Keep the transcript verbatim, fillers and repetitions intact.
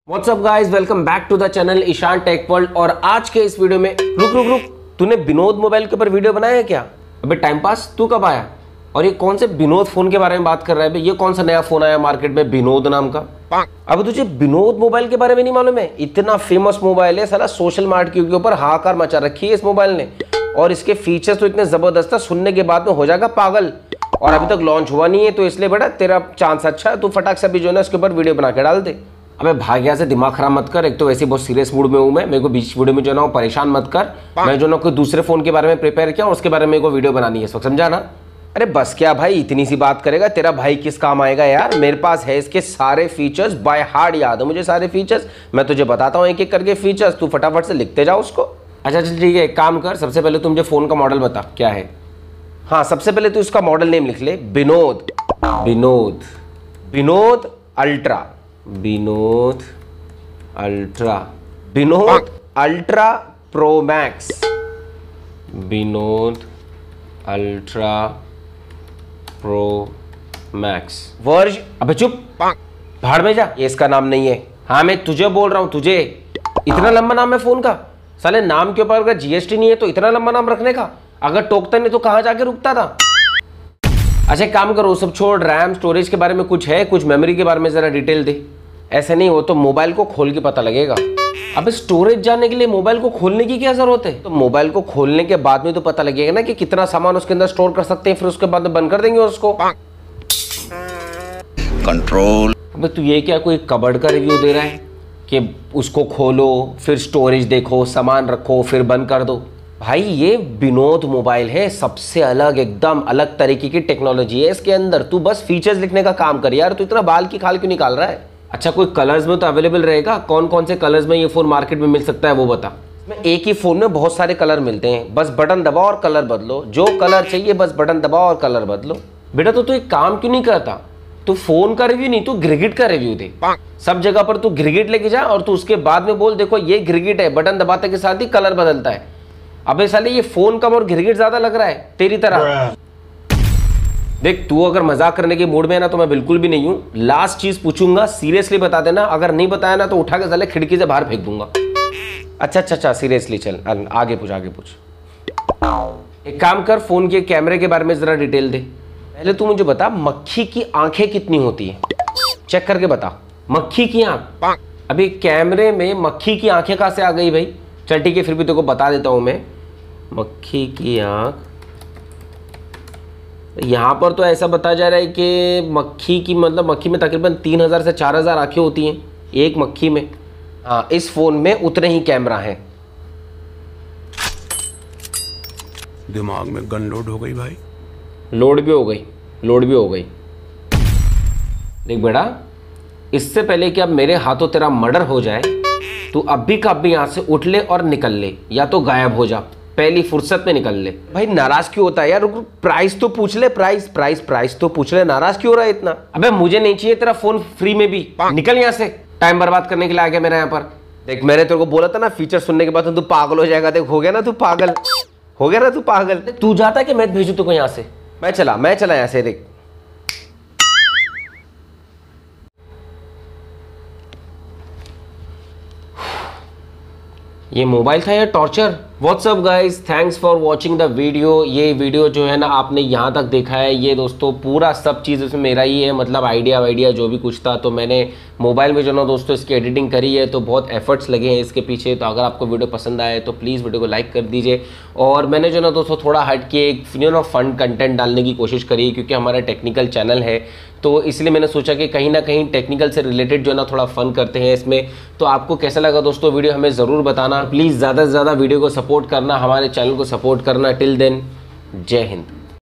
WhatsApp guys, welcome back to the channel Ishan tech world. और आज के इस वीडियो में रुक रुक रुक तूने विनोद मोबाइल के ऊपर वीडियो बनाया है क्या? अबे टाइम पास, तू कब आया? और ये कौन से विनोद फोन के बारे में बात कर रहा है बे? ये कौन सा नया फोन आया मार्केट में विनोद नाम का? अब तुझे विनोद मोबाइल के बारे में नहीं मालूम है? इतना फेमस मोबाइल है साला, सोशल मार्ट के ऊपर हाहाकार मचा रखी है इस मोबाइल ने। और इसके फीचर्स तो इतने जबरदस्त है, सुनने के बाद में हो जाएगा पागल। और अभी तक लॉन्च हुआ नहीं है, तो इसलिए बेटा तेरा चांस अच्छा है, तू फटाक से अभी जो है ना इसके ऊपर वीडियो बना के डाल दे। अबे भाग्या से दिमाग खराब मत कर, एक तो वैसे बहुत सीरियस मूड में हूँ मैं, मेरे को बीच वीडियो में जो ना परेशान मत कर। मैं जो ना कोई दूसरे फोन के बारे में प्रिपेयर किया और उसके बारे में मेरे को वीडियो बनानी है इस वक्त, समझा ना? अरे बस क्या भाई, इतनी सी बात करेगा, तेरा भाई किस काम आएगा यार? मेरे पास है इसके सारे फीचर्स, बाय हार्ट याद है मुझे सारे फीचर्स। मैं तुझे बताता हूँ एक एक करके फीचर्स, तू फटाफट से लिखते जाओ उसको। अच्छा चल ठीक है, एक काम कर, सबसे पहले तू मुझे फोन का मॉडल बता क्या है। हाँ सबसे पहले तू इसका मॉडल नेम लिख ले, Vinod. Vinod Vinod ultra, Vinod ultra, Vinod ultra pro max, Vinod ultra pro max verge. अबे चुप, भाड़ में जा, ये इसका नाम नहीं है। हाँ मैं तुझे बोल रहा हूं, तुझे। इतना लंबा नाम है फोन का? साले नाम के ऊपर अगर जीएसटी नहीं है तो इतना लंबा नाम रखने का? अगर टोकता नहीं तो कहां जाके रुकता था? अच्छा काम करो, सब छोड़, रैम स्टोरेज के बारे में कुछ है, कुछ मेमोरी के बारे में जरा डिटेल दे। ऐसे नहीं, वो तो मोबाइल को खोल के पता लगेगा। अब स्टोरेज जानने के लिए मोबाइल को खोलने की क्या जरूरत है? तो मोबाइल को खोलने के बाद में तो पता लगेगा ना कि कितना सामान उसके अंदर स्टोर कर सकते हैं, फिर उसके बाद बंद कर देंगे उसको। कंट्रोल। अब तू ये क्या कोई कबर्ड का रिव्यू दे रहा है कि उसको खोलो फिर स्टोरेज देखो, सामान रखो फिर बंद कर दो? भाई ये विनोद मोबाइल है, सबसे अलग, एकदम अलग तरीके की टेक्नोलॉजी है इसके अंदर। तू बस फीचर्स लिखने का काम कर यार, तू इतना बाल की खाल क्यों निकाल रहा है? अच्छा कोई कलर्स में तो अवेलेबल रहेगा? कौन कौन से कलर्स में ये फोन मार्केट में मिल सकता है वो बता। में एक ही फोन में बहुत सारे कलर मिलते हैं, बस बटन दबाओ और कलर बदलो, जो कलर चाहिए बस बटन दबाओ और कलर बदलो। बेटा तो तू एक काम क्यों नहीं करता, तू फोन का रिव्यू नहीं, तू गिरगिट का रिव्यू दे। सब जगह पर तू गिरगिट लेके जा और तू उसके बाद में बोल देखो ये गिरगिट है, बटन दबाते के साथ ही कलर बदलता है। अबे साले ये फोन कम और गिरगिट ज्यादा लग रहा है तेरी तरह। देख तू अगर मजाक करने के मूड में है ना तो मैं बिल्कुल भी नहीं हूं। लास्ट चीज पूछूंगा, सीरियसली बता देना, अगर नहीं बताया ना तो उठा के साले खिड़की से बाहर फेंक दूंगा। अच्छा अच्छा अच्छा सीरियसली, चल आगे पूछ आगे पूछ। एक काम कर, फोन के कैमरे के बारे में जरा डिटेल दे। पहले तू मुझे बता मक्खी की आंखें कितनी होती है, चेक करके बता। मक्खी की आंख, अभी कैमरे में मक्खी की आंखें कहां से आ गई भाई? चल ठीक है, फिर भी तेरे को बता देता हूं मैं। मक्खी की आंख, यहाँ पर तो ऐसा बताया जा रहा है कि मक्खी की मतलब मक्खी में तकरीबन तीन हजार से चार हजार आंखें होती हैं एक मक्खी में। हाँ इस फोन में उतने ही कैमरा हैं। दिमाग में गन लोड हो गई भाई। लोड भी हो गई, लोड भी हो गई। देख बेटा, इससे पहले कि अब मेरे हाथों तेरा मर्डर हो जाए, तू अभी का अभी यहाँ से उठ ले और निकल ले, या तो गायब हो जा, पहली फुर्सत में निकल ले। भाई नाराज क्यों होता है यार? प्राइस तो पूछ ले, प्राइस प्राइस प्राइस तो पूछ ले, नाराज क्यों हो रहा है इतना? अबे मुझे नहीं चाहिए तेरा फोन फ्री में भी, निकल यहाँ से, टाइम बर्बाद करने के लिए आ गया मेरा यहाँ पर। देख मैंने तेरे को बोला था ना, फीचर सुनने के बाद तो तू पागल हो जाएगा। देख हो गया ना तू पागल, हो गया ना तू पागल। तू जाता है कि मैं भेजू तुमको यहाँ से? मैं चला मैं चला यहाँ से। देख ये मोबाइल था या torture? What's up guys, thanks for watching the video. ये वीडियो जो है ना आपने यहाँ तक देखा है, ये दोस्तों पूरा सब चीज़ इसमें मेरा ही है, मतलब आइडिया वाइडिया जो भी कुछ था तो मैंने मोबाइल में जो ना दोस्तों इसकी एडिटिंग करी है, तो बहुत एफर्ट्स लगे हैं इसके पीछे। तो अगर आपको वीडियो पसंद आए तो प्लीज़ वीडियो को लाइक कर दीजिए। और मैंने जो ना दोस्तों थोड़ा हट के एक यू नो फन कंटेंट डालने की कोशिश करी, क्योंकि हमारा टेक्निकल चैनल है, तो इसलिए मैंने सोचा कि कहीं ना कहीं टेक्निकल से रिलेटेड जो है ना थोड़ा फन करते हैं इसमें। तो आपको कैसा लगा दोस्तों वीडियो हमें ज़रूर बताना। प्लीज़ ज़्यादा से ज़्यादा वीडियो को सपोर्ट करना, हमारे चैनल को सपोर्ट करना। टिल देन, जय हिंद।